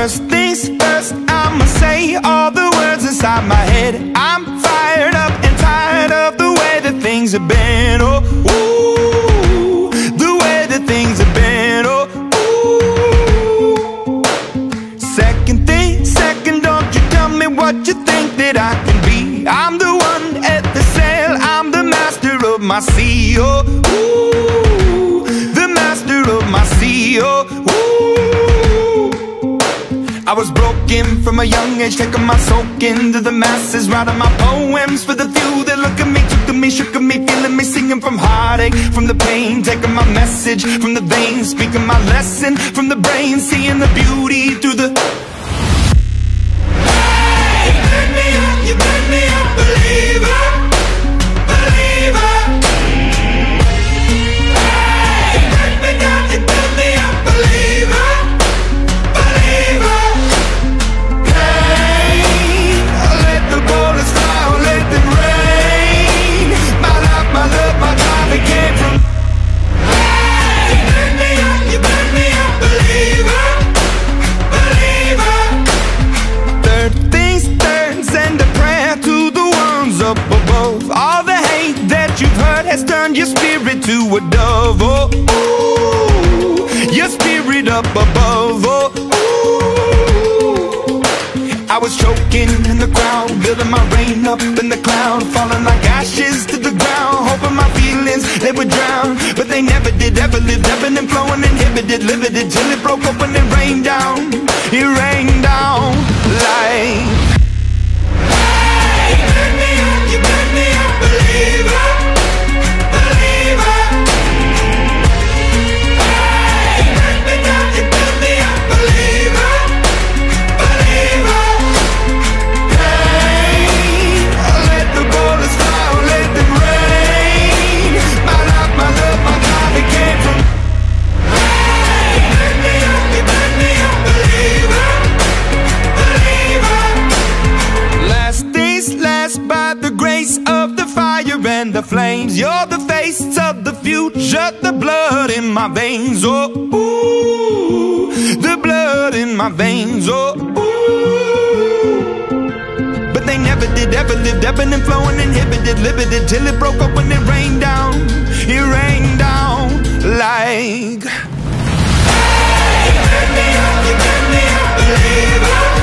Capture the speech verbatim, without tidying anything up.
First things first, I'ma say all the words inside my head. I'm fired up and tired of the way that things have been. Oh, ooh, the way that things have been. Oh, ooh. Second thing, second, don't you tell me what you think that I can be. I'm the one at the sail, I'm the master of my sea. Oh, ooh, the master of my sea. Oh, ooh. I was broken from a young age, taking my soak into the masses, writing my poems for the few that look at me, took to me, shook at me, feeling me, singing from heartache, from the pain, taking my message from the veins, speaking my lesson from the brain, seeing the beauty through the... Hey, you burn me up, you burn me up, believer, believer. Hey, you burn me down, you burn me up, believer, believer. Up above, all the hate that you've heard has turned your spirit to a dove. Oh, ooh, your spirit up above. Oh, ooh. I was choking in the crowd, building my rain up in the cloud, falling like ashes to the ground, hoping my feelings they would drown, but they never did. Ever lived, ebbing and flowing, inhibited, limited, till it broke open and rained down. It rained down like... You burn me up, believer, believer. Hey, you burn me down, you burn me up, believer, believer. Hey, let the bullets fly, let them rain. My life, my love, my life, it came from. Hey, you burn me up, you burn me up, believer, believer. Last days last by the grace of the fire and the flames. You're the face of the future, the blood in my veins. Oh, ooh, the blood in my veins. Oh, ooh. But they never did, ever lived, ebbing and flowing, inhibited, limited, till it broke up when it rained down. It rained down like... Hey, you burn me up, you burn me up, believer.